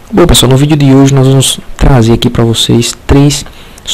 Bom, pessoal, no vídeo de hoje nós vamos trazer aqui para vocês três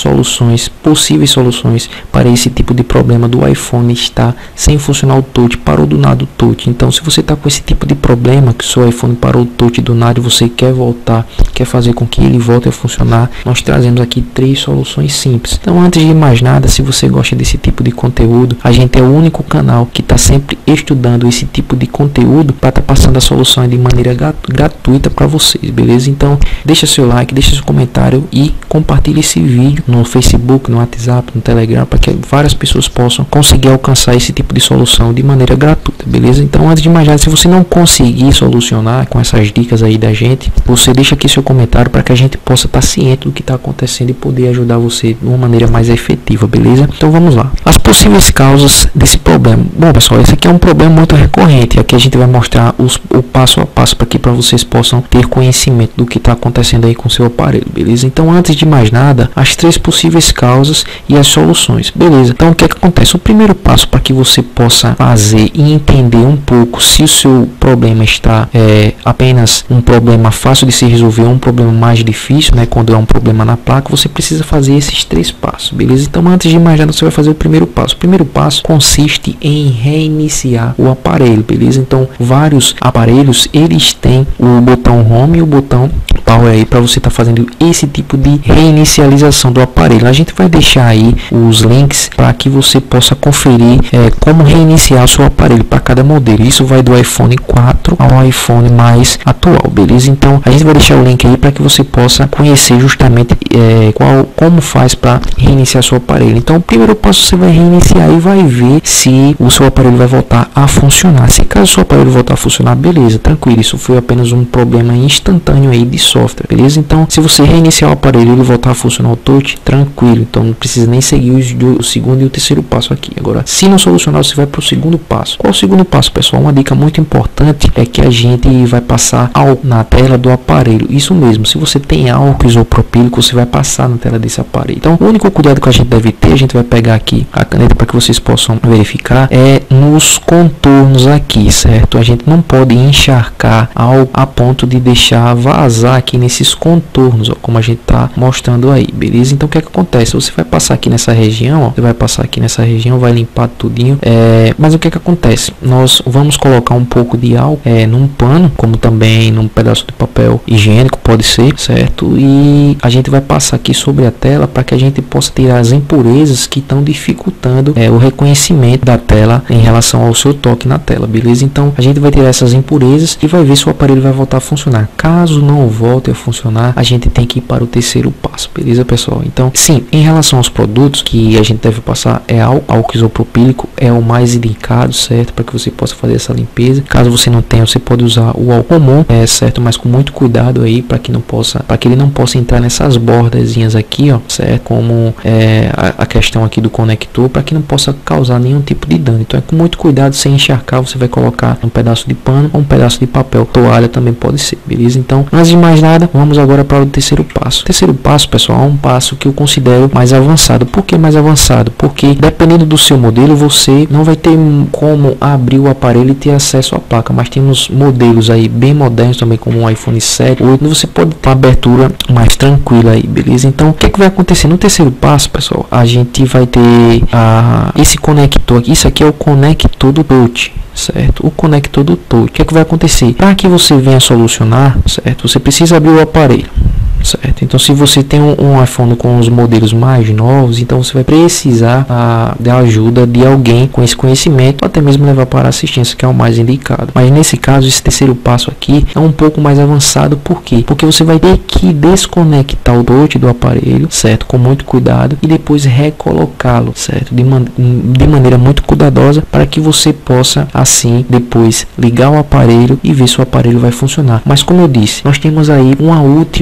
possíveis soluções para esse tipo de problema do iPhone estar sem funcionar o touch, parou do nada o touch. Então, se você está com esse tipo de problema, que o seu iPhone parou o touch do nada e você quer voltar, quer fazer com que ele volte a funcionar, nós trazemos aqui três soluções simples. Então, antes de mais nada, se você gosta desse tipo de conteúdo, a gente é o único canal que está sempre estudando esse tipo de conteúdo para estar passando a solução de maneira gratuita para vocês, beleza? Então, deixa seu like, deixa seu comentário e compartilhe esse vídeo no Facebook, no WhatsApp, no Telegram, para que várias pessoas possam conseguir alcançar esse tipo de solução de maneira gratuita, beleza? Então, antes de mais nada, se você não conseguir solucionar com essas dicas aí da gente, você deixa aqui seu comentário para que a gente possa estar ciente do que está acontecendo e poder ajudar você de uma maneira mais efetiva, beleza? Então, vamos lá. As possíveis causas desse problema. Bom, pessoal, esse aqui é um problema muito recorrente. Aqui a gente vai mostrar o passo a passo para vocês possam ter conhecimento do que está acontecendo aí com o seu aparelho, beleza? Então, antes de mais nada, as três possíveis causas e as soluções, beleza? Então, o que é que acontece? O primeiro passo para que você possa fazer e entender um pouco se o seu problema está apenas um problema fácil de se resolver ou um problema mais difícil, né? Quando é um problema na placa, você precisa fazer esses três passos, beleza? Então, antes de mais nada, você vai fazer o primeiro passo. O primeiro passo consiste em reiniciar o aparelho, beleza? Então, vários aparelhos, eles têm o botão Home e o botão Power aí para você estar fazendo esse tipo de reinicialização do aparelho. A gente vai deixar aí os links para que você possa conferir como reiniciar o seu aparelho para cada modelo. Isso vai do iPhone 4 ao iPhone mais atual, beleza? Então, a gente vai deixar o link aí para que você possa conhecer justamente como faz para reiniciar seu aparelho. Então, o primeiro passo, você vai reiniciar e vai ver se o seu aparelho vai voltar a funcionar. Se caso o seu aparelho voltar a funcionar, beleza, tranquilo, isso foi apenas um problema instantâneo aí de software, beleza? Então, se você reiniciar o aparelho e ele voltar a funcionar o touch, tranquilo, então não precisa nem seguir o segundo e o terceiro passo aqui. Agora, se não solucionar, você vai para o segundo passo. Qual é o segundo passo, pessoal? Uma dica muito importante é que a gente vai passar álcool na tela do aparelho. Isso mesmo, se você tem álcool isopropílico, você vai passar na tela desse aparelho. Então, o único cuidado que a gente deve ter, a gente vai pegar aqui a caneta para que vocês possam verificar, é nos contornos aqui, certo? A gente não pode encharcar álcool a ponto de deixar vazar aqui nesses contornos, ó, como a gente está mostrando aí, beleza? Então, o que é que acontece? Você vai passar aqui nessa região, ó, você vai passar aqui nessa região, vai limpar tudinho, mas o que é que acontece? Nós vamos colocar um pouco de álcool num pano, como também num pedaço de papel higiênico, pode ser, certo? E a gente vai passar aqui sobre a tela para que a gente possa tirar as impurezas que estão dificultando o reconhecimento da tela em relação ao seu toque na tela, beleza? Então, a gente vai tirar essas impurezas e vai ver se o aparelho vai voltar a funcionar. Caso não volte a funcionar, a gente tem que ir para o terceiro passo, beleza, pessoal? Então, sim, em relação aos produtos que a gente deve passar, álcool isopropílico é o mais indicado, certo? Para que você possa fazer essa limpeza. Caso você não tenha, você pode usar o álcool comum, certo? Mas com muito cuidado aí, para que ele não possa entrar nessas bordazinhas aqui, ó, certo? Como a questão aqui do conector, para que não possa causar nenhum tipo de dano. Então, é com muito cuidado, sem encharcar, você vai colocar um pedaço de pano ou um pedaço de papel, toalha também pode ser, beleza? Então, antes de mais nada, vamos agora para o terceiro passo. O terceiro passo, pessoal, é um passo que eu considero mais avançado. Por que mais avançado? Porque dependendo do seu modelo, você não vai ter como abrir o aparelho e ter acesso à placa, mas temos modelos aí bem modernos também, como um iPhone 7, 8, você pode ter uma abertura mais tranquila aí, beleza? Então, o que é que vai acontecer no terceiro passo, pessoal? A gente vai ter esse conector aqui, isso aqui é o conector do touch, certo? O conector do touch. O que é que vai acontecer? Para que você venha solucionar, certo? Você precisa abrir o aparelho, certo? Então, se você tem um iPhone com os modelos mais novos, então você vai precisar da ajuda de alguém com esse conhecimento, ou até mesmo levar para a assistência, que é o mais indicado. Mas nesse caso, esse terceiro passo aqui é um pouco mais avançado. Por quê? Porque você vai ter que desconectar o touch do aparelho, certo? Com muito cuidado, e depois recolocá-lo, certo? De maneira muito cuidadosa, para que você possa assim depois ligar o aparelho e ver se o aparelho vai funcionar. Mas como eu disse, nós temos aí uma última, vamos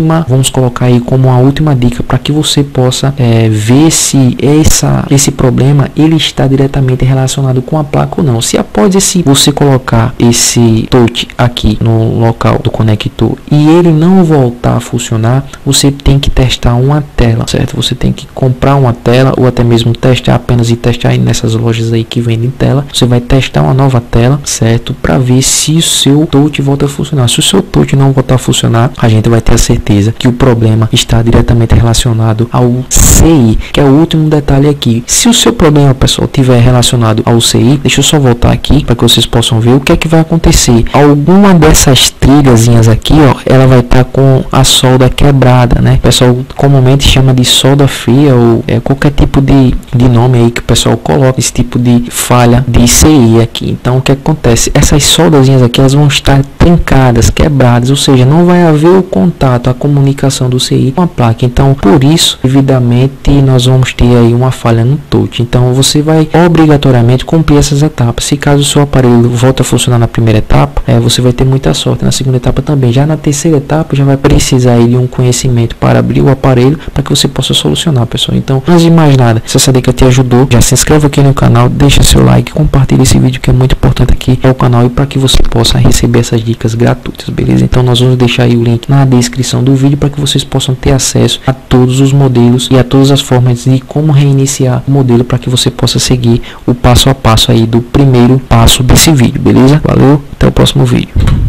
vamos colocar aí como a última dica para que você possa ver se esse problema ele está diretamente relacionado com a placa ou não. Se após você colocar esse touch aqui no local do conector e ele não voltar a funcionar, você tem que testar uma tela, certo? Você tem que comprar uma tela ou até mesmo testar apenas e testar aí nessas lojas aí que vendem tela. Você vai testar uma nova tela, certo? Para ver se o seu touch volta a funcionar. Se o seu touch não voltar a funcionar, a gente vai ter a certeza que o problema está diretamente relacionado ao CI, que é o último detalhe aqui. Se o seu problema, pessoal, tiver relacionado ao CI, deixa eu só voltar aqui para que vocês possam ver o que é que vai acontecer. Alguma dessas trilhazinhas aqui, ó, ela vai estar com a solda quebrada, né? O pessoal comumente chama de solda fria ou qualquer tipo de nome aí que o pessoal coloca, esse tipo de falha de CI aqui. Então o que acontece? Essas soldazinhas aqui, elas vão estar trincadas, quebradas, ou seja, não vai haver o contato, a comunicação do CI com a placa. Então por isso, devidamente, nós vamos ter aí uma falha no touch. Então você vai obrigatoriamente cumprir essas etapas. Se caso o seu aparelho volta a funcionar na primeira etapa, você vai ter muita sorte na segunda etapa também. Já na terceira etapa já vai precisar aí de um conhecimento para abrir o aparelho para que você possa solucionar, pessoal. Então, antes de mais nada, se essa dica te ajudou, já se inscreva aqui no canal, deixa seu like, compartilhe esse vídeo que é muito importante aqui ao canal e para que você possa receber essas dicas gratuitas, beleza? Então nós vamos deixar aí o link na descrição do vídeo para que vocês possam ter acesso a todos os modelos e a todas as formas de como reiniciar o modelo para que você possa seguir o passo a passo aí do primeiro passo desse vídeo, beleza? Valeu, até o próximo vídeo.